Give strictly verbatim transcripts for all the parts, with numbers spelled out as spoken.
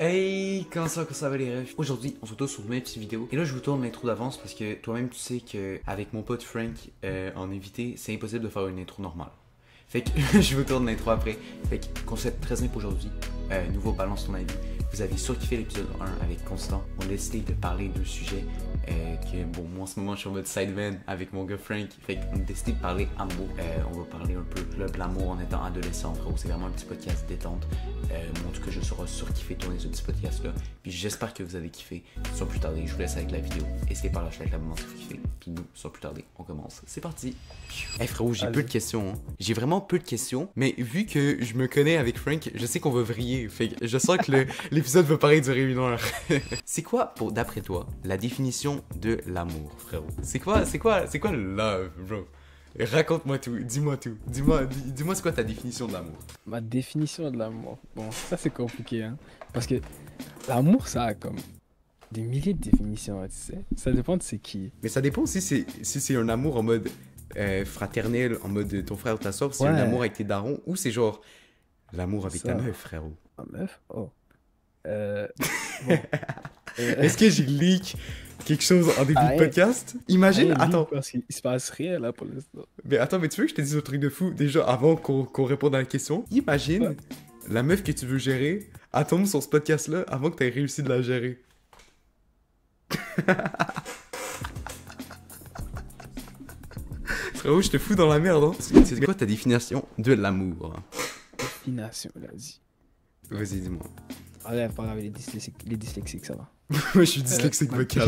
Hey, comment ça, comment ça va les refs? Aujourd'hui, on se retrouve sur une nouvelle petite vidéo. Et là, je vous tourne l'intro d'avance parce que toi-même, tu sais que avec mon pote Frank euh, en invité, c'est impossible de faire une intro normale. Fait que je vous tourne l'intro après. Fait que concept très simple aujourd'hui. Euh, nouveau balance ton avis. Vous avez surkiffé l'épisode un avec Constant. On a décidé de parler de sujets euh, que, bon, moi en ce moment je suis en mode sideman avec mon gars Frank. Fait qu'on a décidé de parler amour. Euh, on va parler un peu club, l'amour en étant adolescent, frérot. C'est vraiment un petit podcast détente. Euh, moi en tout cas, je serai surkiffé tourner ce petit podcast là. Puis j'espère que vous avez kiffé. Sans plus tarder, je vous laisse avec la vidéo. Essayez par lâcher avec la moment si vous kiffez. Puis nous, sans plus tarder, on commence. C'est parti. Hey frérot, j'ai peu de questions. Hein. J'ai vraiment peu de questions. Mais vu que je me connais avec Frank, je sais qu'on va vriller. Fait que je sens que le, l'épisode va pareil durer une heure. C'est quoi, pour d'après toi, la définition de l'amour, frérot? C'est quoi, c'est quoi, c'est quoi le love, bro? Raconte-moi tout, dis-moi tout. Dis-moi, dis- dis-moi c'est quoi ta définition de l'amour? Ma définition de l'amour. Bon, ça c'est compliqué, hein. Parce que l'amour, ça a comme des milliers de définitions, hein, tu sais. Ça dépend de c'est qui. Mais ça dépend aussi si c'est, si c'est un amour en mode euh, fraternel, en mode ton frère ou ta soeur, si c'est un Ouais. amour avec tes darons, ou c'est genre l'amour avec ta Ça. meuf, frérot. Ah, meuf? Oh. Euh. Bon. Euh, Est-ce que j'ai leak quelque chose en début Ah, de podcast? Imagine, rien de attends. lui, parce qu'il se passe rien là pour l'instant. Mais attends, mais tu veux que je te dise un truc de fou déjà avant qu'on qu'on réponde à la question? Imagine Ouais. la meuf que tu veux gérer, elle tombe sur ce podcast-là avant que tu aies réussi de la gérer. Frérot, je te fous dans la merde, hein? C'est quoi ta définition de l'amour? Définition, il a dit. Vas-y, dis-moi. Ah ouais, pas grave, les dyslexiques, les dyslexiques, ça va. Moi, je suis dyslexique Euh, vocal.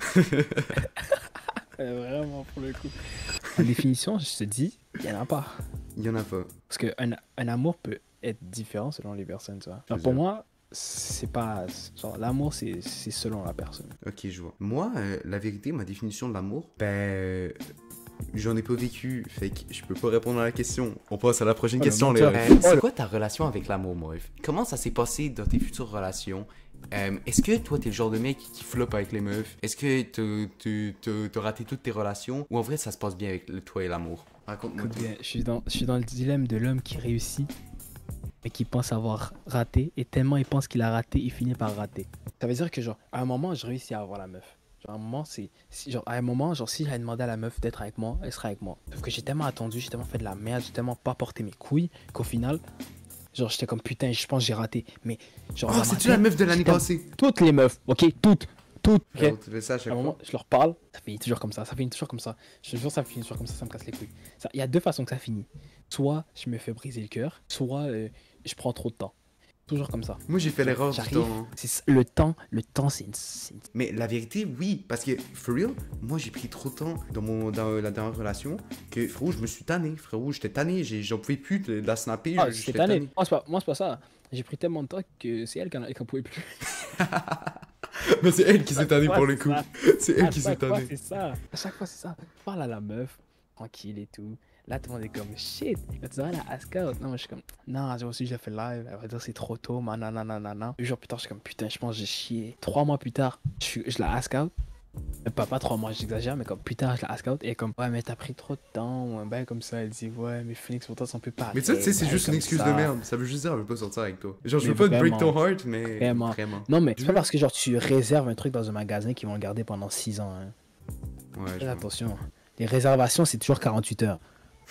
Euh, vraiment, pour le coup. La définition, je te dis, il y en a pas. Il y en a pas. Parce qu'un un amour peut être différent selon les personnes, tu vois. Genre, C'est pour ça. moi, c'est pas. Genre, l'amour, c'est c'est selon la personne. Ok, je vois. Moi, euh, la vérité, ma définition de l'amour, ben, euh, j'en ai pas vécu, fait que je peux pas répondre à la question. On passe à la prochaine Oh, le question, les menteur. refs. Oh, C'est le- quoi ta relation avec l'amour, Moïf? Comment ça s'est passé dans tes futures relations? Euh, Est-ce que toi, t'es le genre de mec qui floppe avec les meufs? Est-ce que t'as- t'as- t'as t'as raté toutes tes relations? Ou en vrai, ça se passe bien avec le- toi et l'amour? Raconte-moi Écoute tout. bien, je suis dans, je suis dans le dilemme de l'homme qui réussit, mais qui pense avoir raté, et tellement il pense qu'il a raté, il finit par rater. Ça veut dire que, genre, à un moment, je réussis à avoir la meuf. Genre, à un moment, c'est. si- Genre, à un moment, genre, si j'avais demandé à la meuf d'être avec moi, elle serait avec moi. Sauf que j'ai tellement attendu, j'ai tellement fait de la merde, j'ai tellement pas porté mes couilles, qu'au final, genre, j'étais comme putain, je pense que j'ai raté. Mais, genre, Oh, dans ma c'est-tu tête, la meuf de l'année j'étais- passée? Toutes les meufs, ok? Toutes. Toutes. Ok? Frérot, tu fais ça à À chaque un fois? moment, je leur parle, ça finit toujours comme ça, ça finit toujours comme ça. Je te jure, ça finit toujours comme ça, ça me casse les couilles. Ça- Il y a deux façons que ça finit. Soit je me fais briser le cœur, soit euh, je prends trop de temps. Toujours comme ça. Moi, j'ai fait l'erreur du J'arrive, temps. hein. c'est ça, le temps, le temps, c'est une, c'est une- Mais la vérité, oui, parce que, for real, moi j'ai pris trop de temps dans, mon, dans la dernière relation que, frérot, je me suis tanné, frérot, j'étais tanné, j'ai- j'en pouvais plus de, de la snapper, Ah, je- c'est j'étais tanné. tanné. Moi, c'est pas, moi, c'est pas ça. J'ai pris tellement de temps que c'est elle qui en, qui en pouvait plus. Mais c'est elle qui s'est tannée Ouais, pour le c'est coup. ça. C'est elle À qui s'est chaque fois, tannée. c'est ça. À chaque fois, c'est ça. Je parle à la meuf, tranquille et tout. Là, tout le monde est comme shit. Là, tu dirais la ask out. Non, moi, je suis comme non, j'ai aussi, j'ai fait live. Elle va dire c'est trop tôt, nanana. Deux jours plus tard, je suis comme putain, je pense que j'ai chié. Trois mois plus tard, je, suis- je la ask out. Euh, Pas, pas trois mois, j'exagère, mais comme putain, je la ask out. Et elle est comme ouais, mais t'as pris trop de temps. Ou un bail comme ça. Elle dit ouais, mais Phoenix, pour toi, sont plus pareils. Mais ça, tu sais, c'est juste une excuse de merde. Ça veut juste dire, elle veut pas sortir avec toi. Genre, je veux Mais pas te break ton vraiment. heart, mais Vraiment. vraiment. Non, mais c'est pas parce que genre tu réserves un truc dans un magasin qu'ils vont le garder pendant six ans. Hein. Ouais, je Fais vois. attention. Les réservations, c'est toujours quarante-huit heures.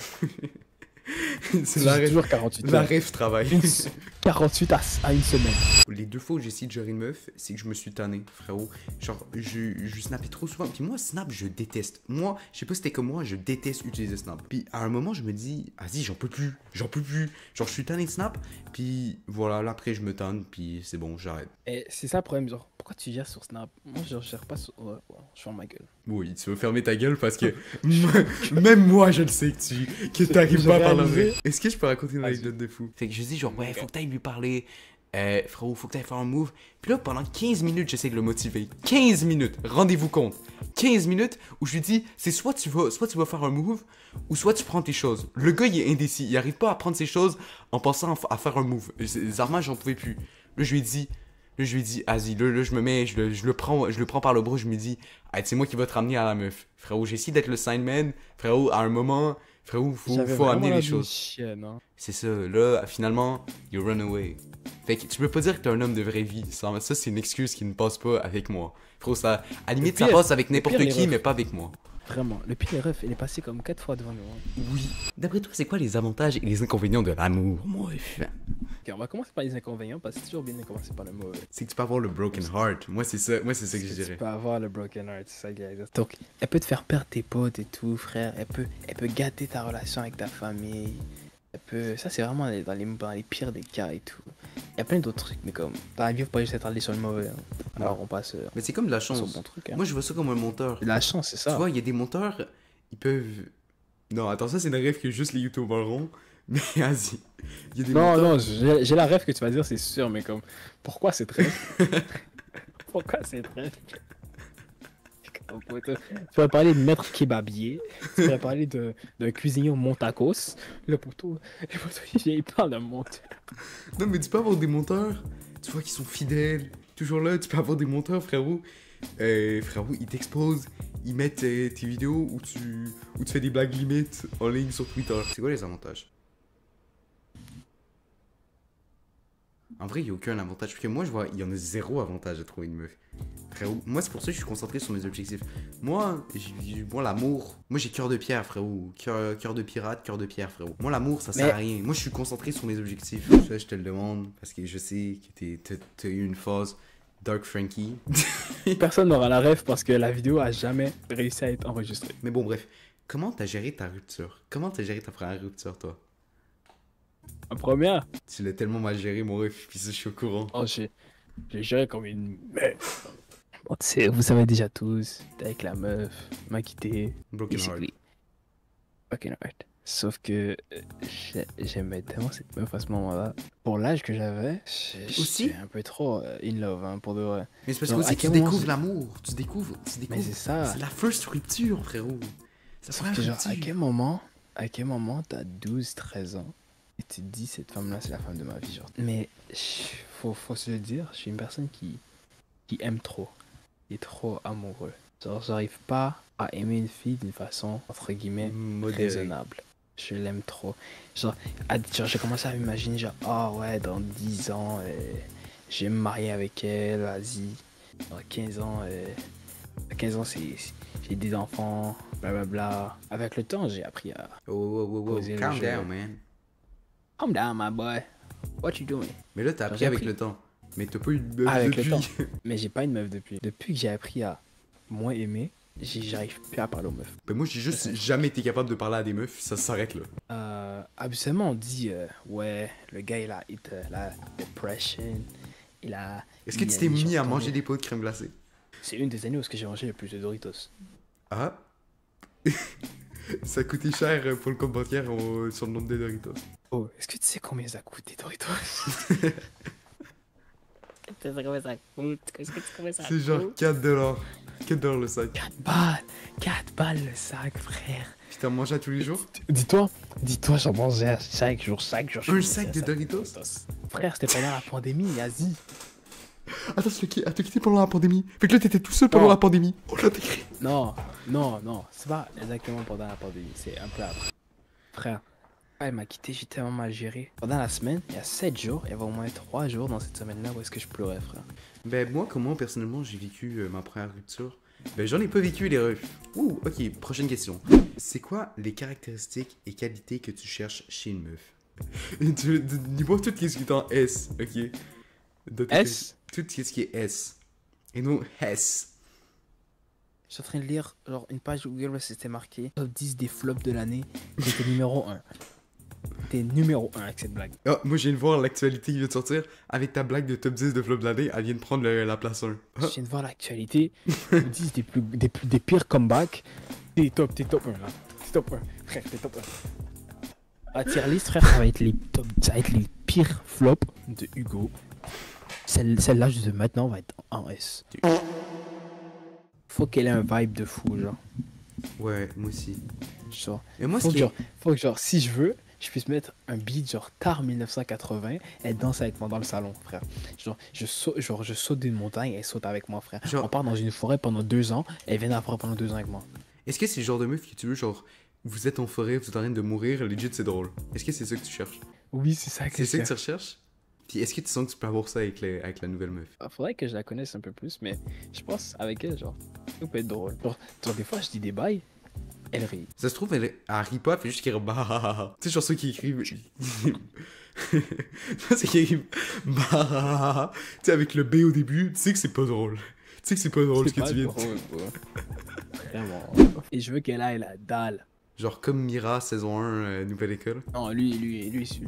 C'est la C'est rêve. toujours quarante-huit La heures. rêve travail. Une s- quarante-huit à, à une semaine. Les deux fois où j'ai essayé de gérer une meuf, c'est que je me suis tanné, frérot. Genre, je, je snappais trop souvent. Puis moi, Snap, je déteste. Moi, je sais pas si c'était comme moi, je déteste utiliser Snap. Puis à un moment, je me dis, vas-y, j'en peux plus. J'en peux plus. Genre, je suis tanné de Snap. Puis voilà, là, après, je me tanne. Puis c'est bon, j'arrête. Et c'est ça le problème, genre, pourquoi tu gères sur Snap? Moi, je gère pas sur. Ouais, ouais, je ferme ma gueule. Oui, tu veux fermer ta gueule parce que même moi, je le sais que tu que t'arrives J'ai pas à parler réalisé. vrai. Est-ce que je peux raconter une Vas-y. anecdote de fou? Fait que je dis genre, ouais, faut que t'ailles lui parler. Euh, frérot, faut que t'ailles faire un move. Puis là, pendant quinze minutes, j'essaie de le motiver. quinze minutes, rendez-vous compte. quinze minutes où je lui dis, c'est soit tu vas, soit tu vas faire un move, ou soit tu prends tes choses. Le gars, il est indécis. Il arrive pas à prendre ses choses en pensant à faire un move. Zarma, j'en pouvais plus. Là, je lui ai dit, là, je lui ai dit, vas-y, là, là, je me mets, je le, je le prends, je le prends par le bras, je me dis, hey, c'est moi qui va te ramener à la meuf. Frérot, j'ai essayé d'être le sign man. Frérot, à un moment, Frérot, faut, J'avais faut vraiment amener l'air les d'une choses. chienne, hein. C'est ça, là, finalement, you run away. Fait que tu peux pas dire que t'es un homme de vraie vie. Ça, ça c'est une excuse qui ne passe pas avec moi. Frérot, ça, à la limite, ça pire- passe avec le n'importe pire, les qui, refs. mais pas avec moi. Vraiment. Le pire ref, il est passé comme quatre fois devant nous. Hein. Oui. D'après toi, c'est quoi les avantages et les inconvénients de l'amour, moi? Ok, on va commencer par les inconvénients parce que c'est toujours bien de commencer par le mauvais. C'est que tu peux avoir le broken heart. Moi, c'est ça, moi, c'est ça que je Tu dirais. peux avoir le broken heart, c'est ça, guys. Donc, elle peut te faire perdre tes potes et tout, frère. Elle peut, elle peut gâter ta relation avec ta famille. Elle peut... Ça, c'est vraiment dans les, dans les pires des cas et tout. Il y a plein d'autres trucs, mais comme dans la vie, faut pas juste s'attarder sur le mauvais. Hein. Alors, on passe euh, Mais c'est comme de la sur le chance. bon truc. Hein. Moi, je vois ça comme un monteur. La chance, c'est Tu ça. vois, il y a des monteurs, ils peuvent... Non, attends, ça, c'est une rêve que juste les youtubeurs ont. Mais vas-y. Il y a des Non, monteurs... non, j'ai j'ai la rêve que tu vas dire, c'est sûr, mais comme, pourquoi c'est très. Pourquoi c'est très. Tu vas parler de maître kebabier, tu vas parler de- d'un cuisinier au Montakos. Le poteau, le poteau, il parle de monteur. Non, mais tu peux avoir des monteurs, tu vois, qui sont fidèles, toujours là. Tu peux avoir des monteurs, frérot. Euh, frérot, ils t'exposent, ils mettent euh, tes vidéos où tu, où tu fais des blagues limites en ligne sur Twitter. C'est quoi les avantages? En vrai, il n'y a aucun avantage. Parce que moi, je vois, il y en a zéro avantage à trouver une meuf. Frérot, moi, c'est pour ça que je suis concentré sur mes objectifs. Moi, j'ai- moi l'amour, moi, j'ai cœur de pierre, frérot. Cœur cœur de pirate, cœur de pierre, frérot. Moi, l'amour, ça sert Mais- à rien. Moi, je suis concentré sur mes objectifs. Ça, je te le demande parce que je sais que t'es- t'as t'as eu une phase Dark Frankie. Personne n'aura la rêve parce que la vidéo a jamais réussi à être enregistrée. Mais bon, bref. Comment t'as géré ta rupture? Comment t'as géré ta première rupture, toi? En première, Tu l'as tellement mal géré, mon ref, puis ça, je suis au courant. oh, j'ai j'ai géré comme une meuf. Bon, tu sais, vous savez déjà tous, t'es avec la meuf, m'a quitté. Broken heart. Basically. Broken heart. Sauf que euh, j'ai- j'aimais tellement cette meuf à ce moment-là. Pour l'âge que j'avais, j'ai- Aussi? j'étais un peu trop euh, in love, hein, pour de vrai. Mais c'est parce Genre, que aussi à tu quel moment découvres c'est- l'amour. Tu découvres, tu Mais découvres. c'est ça. C'est la first rupture, frérot. C'est Sauf la que genre, rupture. à quel moment, à quel moment t'as douze, treize ans et tu te dis cette femme-là c'est la femme de ma vie, genre. Mais je- faut, faut se le dire, je suis une personne qui, qui aime trop, qui est trop amoureux. Genre, j'arrive pas à aimer une fille d'une façon, entre guillemets, Modéré. raisonnable. Je l'aime trop. Genre, à- genre, j'ai commencé à m'imaginer, genre, ah ouais, dans dix ans, euh, je vais me marier avec elle, vas-y. Dans quinze ans, euh, à quinze ans, c'est, c'est- j'ai des enfants, blablabla. Avec le temps, j'ai appris à. Oh, oh, oh, oh, Poser le calm jeu. down, man. Calm down, my boy. What you doing? Mais là, t'as appris J'ai avec appris. le temps. Mais t'as pas eu de meuf Avec le depuis. temps. Mais j'ai pas une meuf depuis. Depuis que j'ai appris à moins aimer, j'ai- j'arrive plus à parler aux meufs. Ben moi, j'ai juste jamais été capable de parler à des meufs, ça s'arrête là. Euh, habituellement, on dit, euh, ouais, le gars, il a hit euh, la depression. Il a. Est-ce que il tu a- t'es il est mis à retourné- manger des pots de crème glacée? C'est une des années où est-ce que j'ai mangé le plus de Doritos. Ah? Ça a coûté cher euh, pour le compte bancaire au- sur le nombre de Doritos. Oh, est-ce que tu sais combien ça coûte des Doritos? Tu sais combien ça coûte? Est-ce que tu sais combien ça C'est genre quatre dollars. quatre dollars le sac. quatre balles! quatre balles le sac, frère! Puis t'en manges à tous les jours? Dis-toi, dis-toi, j'en mangeais chaque jour, chaque jour. je Un mangeais sac de ça. Doritos? Frère, c'était pendant la pandémie, vas-y. Attends, tu t'as quitté pendant la pandémie. Fait que là, t'étais tout seul pendant Non. la pandémie. Oh là, t'es créé. Non, non, non, c'est pas exactement pendant la pandémie, c'est un peu après. Frère, elle m'a quitté, j'ai tellement mal géré. Pendant la semaine, il y a sept jours, il y avait au moins trois jours dans cette semaine-là où est-ce que je pleurais, frère. Ben, moi, comment personnellement j'ai vécu euh, ma première rupture? Ben, j'en ai pas vécu les refs. Ouh, ok, prochaine question. C'est quoi les caractéristiques et qualités que tu cherches chez une meuf? Tu- Dis-moi tout ce qui est en S, ok? Dans tes- S? Tout ce qui est S. Et non S. Je suis en train de lire genre une page Google où c'était marqué top dix des flops de l'année. J'étais numéro un. T'es numéro un avec cette blague. Ah, moi, je viens de voir l'actualité qui vient de sortir. Avec ta blague de top dix de flop de l'année, elle vient de prendre le- la place un. Je viens de voir l'actualité. Ils disent des, plus, des, plus, des pires comebacks. T'es top, t'es top un là. T'es top un. Frère, t'es top un. À tier list, frère, ça va être les, top, ça va être les pires flops de Hugo. Celle- Celle-là, juste de maintenant, va être en S. Faut qu'elle ait un vibe de fou, genre. Ouais, moi aussi. genre Et moi, ce faut, que, qui est... genre, faut que, genre, si je veux, je puisse mettre un beat, genre, tard mille neuf cent quatre-vingts, elle danse avec moi dans le salon, frère. Genre, je saute, genre, je saute d'une montagne, elle saute avec moi, frère. Genre- On part dans une forêt pendant deux ans, elle vient dans la forêt pendant deux ans avec moi. Est-ce que c'est le genre de meuf que tu veux, genre, Vous êtes en forêt, vous êtes en train de mourir, legit c'est drôle. Est-ce que c'est ça que tu cherches? Oui, c'est ça que C'est je ça que tu cherche. recherches? Puis est-ce que tu sens que tu peux avoir ça avec, les, avec la nouvelle meuf? Ah, faudrait que je la connaisse un peu plus, mais je pense avec elle, genre, ça peut être drôle. Genre, genre, des fois, je dis des bails, elle rit. Ça se trouve, elle, est- elle rit pas, elle fait juste qu'elle bah. Tu sais, genre ceux qui écrivent. C'est qui écrivent bah. Tu sais, avec le B au début, tu sais que c'est pas drôle. Tu sais que c'est pas drôle ce que pas tu viens de drôle, quoi. Vraiment. Et je veux qu'elle aille la dalle. Genre comme Mira, saison un, euh, Nouvelle École. Non, lui, lui, lui, c'est...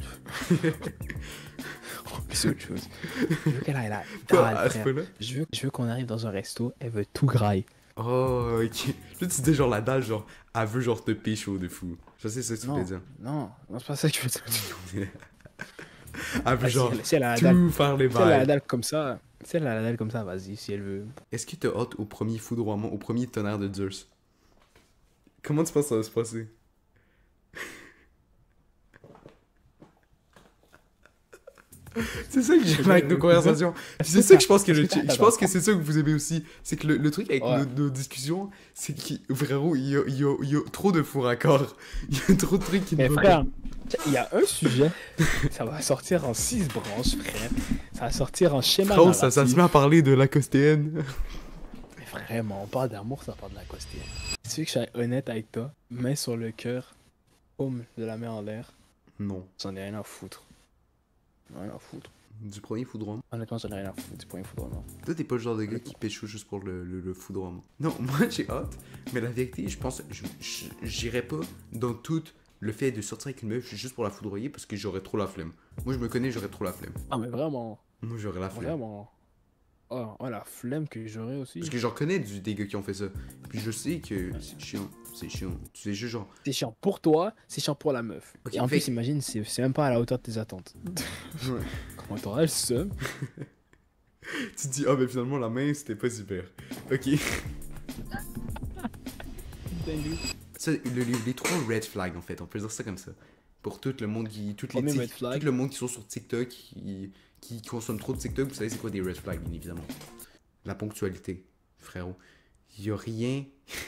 c'est autre chose. Je veux qu'elle aille la Quoi, dalle, à ce frère. point-là? Je veux, je veux qu'on arrive dans un resto, elle veut tout grailler. Oh, ok. Là, tu disais genre la dalle, genre, elle veut genre te pécho de fou. Je sais ce que tu Non, voulais dire. non, non, c'est pas ça que je veux dire. Elle veut Ah, genre si elle, si elle a la tout dalle, faire les si elle a la bails. dalle comme ça, si elle a la dalle comme ça, vas-y, si elle veut. Est-ce que t'as hâte au premier foudroiement, au premier tonnerre de Zeus? Comment tu penses que ça va se passer? C'est ça que j'aime avec nos conversations. Puis c'est ça que je pense que le je pense que c'est ça que vous aimez aussi. C'est que le, le truc avec Ouais. nos, nos discussions, c'est qu'il frérot, il y a, il y, a, il y a trop de faux raccords. Il y a trop de trucs qui ne Mais vont frère, il y a un sujet, ça va sortir en six branches, frère. Ça va sortir en schéma Frérot, ça, ça se narratif. met à parler de la costéenne. Mais vraiment, on parle d'amour, ça parle de la costine. Si tu veux que je sois honnête avec toi, main sur le cœur, paume de la main en l'air, Non. j'en ai rien à foutre. Rien à foutre. Du premier foudroiement. Honnêtement, j'en ai rien à foutre du point foudroiement. Toi, t'es pas le genre de gars qui pécho juste pour le, le, le foudroiement. Non, moi j'ai hâte, mais la vérité, je pense, je- je- j'irais pas dans tout le fait de sortir avec une meuf juste pour la foudroyer parce que j'aurais trop la flemme. Moi, je me connais, j'aurais trop la flemme. Ah, mais vraiment, Moi, j'aurais la flemme. vraiment. Oh, oh, la flemme que j'aurais aussi. Parce que j'en connais du, des gars qui ont fait ça. Puis je sais que c'est chiant. C'est chiant. Tu sais, juste genre. C'est chiant pour toi, c'est chiant pour la meuf. Ok, Et en fait- plus, imagine, c'est c'est même pas à la hauteur de tes attentes. Ouais. Comment t'auras le seum? Tu te dis, ah, ben finalement, la main, c'était pas super. Ok. Ça, le, le- les trois red flags, en fait, on peut dire ça comme ça. Pour tout le monde qui. Toutes les Premier tic- red flag. Tout le monde qui sont sur TikTok, qui, qui consomment trop de TikTok, vous savez, c'est quoi des red flags, bien évidemment. La ponctualité, frérot. Y a rien.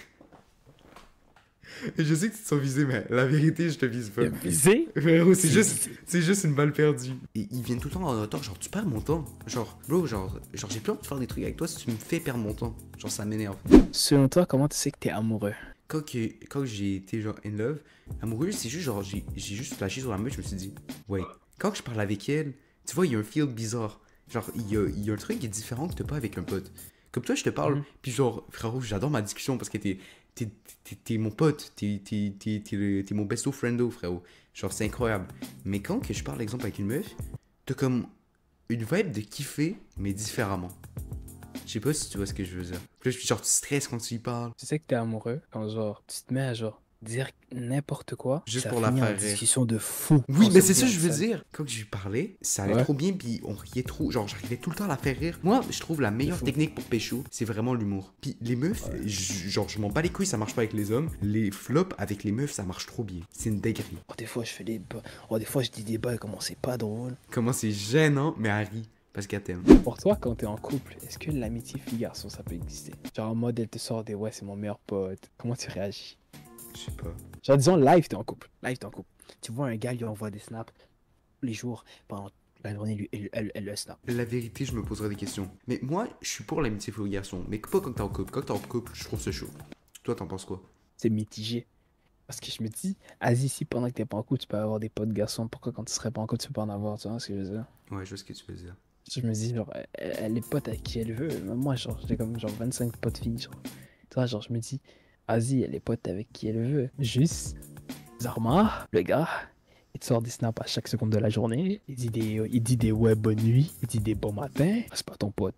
Et je sais que tu te sens visé, mais la vérité, je te vise pas. Visé? Frérot, c'est juste, c'est juste une balle perdue. Et ils viennent tout le temps en retard, genre tu perds mon temps. Genre, bro, genre, genre j'ai plus envie de faire des trucs avec toi si tu me fais perdre mon temps. Genre ça m'énerve. Selon toi, comment tu sais que t'es amoureux? Quand, que- quand j'ai été genre in love, amoureux, c'est juste genre, j'ai j'ai juste flashé sur la meuf, je me suis dit, ouais, quand je parle avec elle, tu vois, il y a un feel bizarre. Genre, il y a, il y a un truc qui est différent que t'as pas avec un pote. Comme toi, je te parle, Mhm. puis genre, frérot, j'adore ma discussion parce que t'es t'es- t'es- t'es mon pote, t'es t'es- t'es- t'es le- t'es mon besto friendo, frérot. Genre, c'est incroyable. Mais quand que je parle, exemple, avec une meuf, t'as comme une vibe de kiffer, mais différemment. Je sais pas si tu vois ce que je veux dire. Puis là, genre, tu stresses quand tu y parles. Tu sais que t'es amoureux quand genre tu te mets à genre dire n'importe quoi. Juste ça pour la finit en faire rire. discussion de fou. Oui, Quand mais c'est ça finit que je veux en dire. Quand je lui parlais, ça allait Ouais. trop bien, puis on riait trop. Genre, j'arrivais tout le temps à la faire rire. Moi, je trouve la meilleure fou. technique pour pécho, c'est vraiment l'humour. Puis les meufs, j- genre, je m'en bats les couilles, ça marche pas avec les hommes. Les flops avec les meufs, ça marche trop bien. C'est une dinguerie. Oh, des fois je fais des ba- oh, des fois je dis des bails comment c'est pas drôle. Comment c'est gênant, mais elle rit. Parce qu'elle t'aime. Pour toi, quand t'es en couple, est-ce que l'amitié fille-garçon ça peut exister? Genre en mode elle te sort des ouais c'est mon meilleur pote. Comment tu réagis? Je sais pas. Genre disons live t'es en couple. Live t'es en couple. Tu vois un gars lui envoie des snaps tous les jours pendant la journée lui elle, elle, elle le snap. La vérité, je me poserai des questions. Mais moi, je suis pour l'amitié pour les garçons. Mais pas quand t'es en couple. Quand t'es en couple, je trouve ça chaud. Toi, t'en penses quoi? C'est mitigé. Parce que je me dis, Asie, si pendant que t'es pas en couple, tu peux avoir des potes garçons, pourquoi quand tu serais pas en couple, tu peux pas en avoir, tu vois ce que je veux dire? Ouais, je vois ce que tu veux dire. Je me dis, genre, elle, elle est pote avec qui elle veut. Même moi, genre, j'ai comme genre vingt-cinq potes filles, genre. Tu vois, genre, je me dis, Asie, elle est pote avec qui elle veut. Juste, Zarma, le gars, il te sort des snaps à chaque seconde de la journée. Il dit des, il dit des ouais, bonne nuit. Il dit des bon matin. C'est pas ton pote.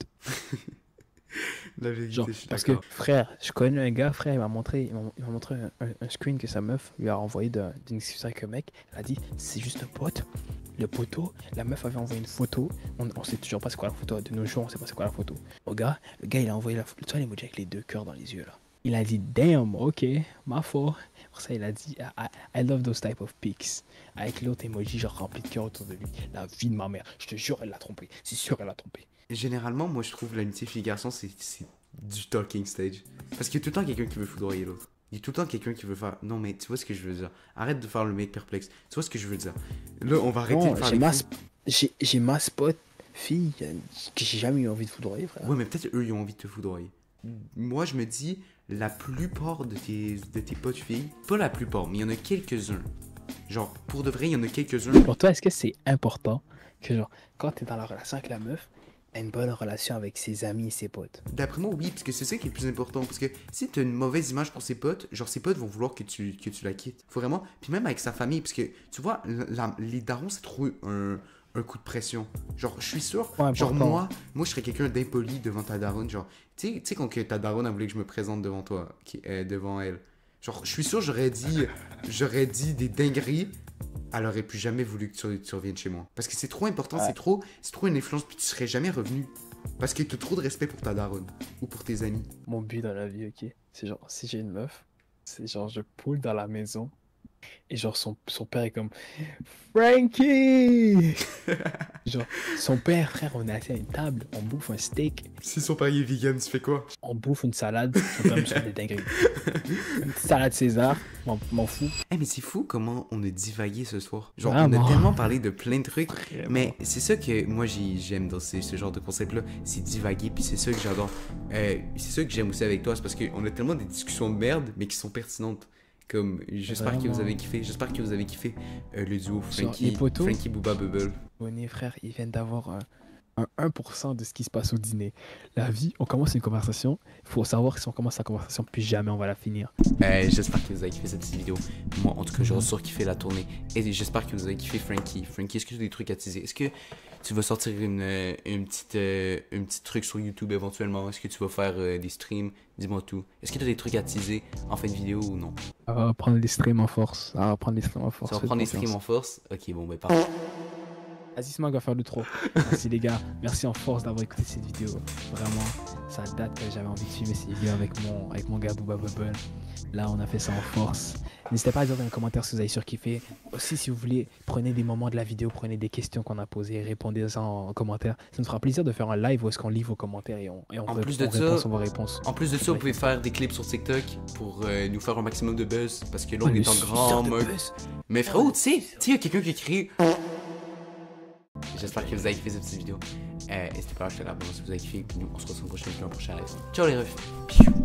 La vérité, Genre, je suis parce que, d'accord. frère, je connais un gars, frère, il m'a montré, il m'a il m'a montré un, un- un screen que sa meuf lui a envoyé d'un- d'une discussion avec un mec. Elle a dit, c'est juste un pote. Le poteau, la meuf avait envoyé une photo. On, on sait toujours pas c'est quoi la photo. De nos jours, on sait pas c'est quoi la photo. Au gars, le gars, il a envoyé la photo. Tu vois l'emoji avec les deux cœurs dans les yeux, là. Il a dit, damn, ok, ma faute. Pour ça, il a dit, I, I love those type of pics. Avec l'autre emoji, genre rempli de cœur autour de lui. La vie de ma mère. Je te jure, elle l'a trompé. C'est sûr, elle l'a trompé. Généralement, moi, je trouve l'amitié fille-garçon, c'est c'est du talking stage. Parce qu'il y a tout le temps quelqu'un qui veut foudroyer l'autre. Il y a tout le temps quelqu'un qui veut faire. Non, mais tu vois ce que je veux dire. Arrête de faire le mec perplexe. Tu vois ce que je veux dire. Là, on va arrêter Non, de faire j'ai les ma, fous. sp- j'ai, j'ai ma spot fille euh, que j'ai jamais eu envie de foudroyer, frère. Ouais, mais peut-être eux, ils ont envie de te foudroyer. Moi, je me dis, la plupart de tes, de tes potes filles, pas la plupart, mais il y en a quelques-uns. Genre, pour de vrai, il y en a quelques-uns. Pour toi, est-ce que c'est important que, genre, quand t'es dans la relation avec la meuf, t'as une bonne relation avec ses amis et ses potes? D'après moi, oui, parce que c'est ça qui est le plus important. Parce que si t'as une mauvaise image pour ses potes, genre ses potes vont vouloir que tu, que tu la quittes. Faut vraiment. Puis même avec sa famille, parce que tu vois, la- les darons, c'est trop un, un coup de pression. Genre, je suis sûr, Ouais, genre important. moi, moi je serais quelqu'un d'impoli devant ta daronne. Genre, tu sais, tu sais, quand que ta daronne a voulu que je me présente devant toi, qui, euh, devant elle. Genre, je suis sûr, j'aurais dit, j'aurais dit des dingueries. Elle aurait plus jamais voulu que tu, tu reviennes chez moi. Parce que c'est trop important, Ouais. c'est trop, c'est trop une influence, puis tu serais jamais revenu. Parce que t'as trop de respect pour ta daronne ou pour tes amis. Mon but dans la vie, ok, c'est genre, si j'ai une meuf, c'est genre, je poule dans la maison et genre, son, son père est comme Frankie! Genre, son père, frère, on est assis à une table, on bouffe un steak, Si son pari est vegan, tu fais quoi? on bouffe une salade, son père me sort des dingueries. Une petite salade César, m'en m'en fous. Eh mais c'est fou comment on a divagué ce soir. Genre Vraiment. on a tellement parlé de plein de trucs. Vraiment. Mais c'est ça que moi j'ai- j'aime dans ce, ce genre de concept-là, c'est divaguer, puis c'est ça que j'adore. Euh, c'est ça que j'aime aussi avec toi, c'est parce qu'on a tellement des discussions de merde, mais qui sont pertinentes. Comme, j'espère que vous Vraiment. avez kiffé, j'espère que vous avez kiffé euh, le duo Sur Frankie, les poteaux. Frankie Booba Bubble. Abonnés, frère, ils viennent d'avoir un, un un pour cent de ce qui se passe au dîner. La vie, on commence une conversation, il faut savoir que si on commence la conversation, plus jamais on va la finir. Euh, j'espère que vous avez kiffé cette petite vidéo. Moi, en tout cas, j'aurais sûr kiffé la tournée. Et j'espère que vous avez kiffé Frankie. Frankie, est-ce que tu as des trucs à teaser? Est-ce que tu vas sortir une, euh, une petite, euh, une petite truc sur YouTube éventuellement? Est-ce que tu vas faire euh, des streams? Dis-moi tout. Est-ce que tu as des trucs à teaser en fin de vidéo ou non? Ça va prendre les streams en force. Ça va prendre les streams en force. Ça va faites prendre les confiance. streams en force? Ok, bon, ben parfait. Aziz Mag va faire le trop. Merci les gars. Merci en force d'avoir écouté cette vidéo. Vraiment, ça date que j'avais envie de filmer ces vidéos avec mon, avec mon gars Booba Bubble. Là, on a fait ça en force. N'hésitez pas à dire dans les commentaires si vous avez surkiffé. Aussi, si vous voulez, prenez des moments de la vidéo, prenez des questions qu'on a posées, répondez ça en, en commentaire. Ça nous fera plaisir de faire un live où est-ce qu'on lit vos commentaires et on, et on, En rép- plus de on ça- répond sur vos réponses. En plus de ça, vous pouvez faire des clips sur TikTok pour euh, nous faire un maximum de buzz. Parce que là, on Oh, est le en suceur grand de mode. buzz. Mais frérot, tu sais, tu sais, il y a quelqu'un qui écrit. J'espère que vous avez kiffé cette petite vidéo. Euh, N'hésitez pas à lâcher la si vous avez kiffé. Puis nous, on se retrouve une prochaine vidéo, un prochain live. Ciao les refs. Piou.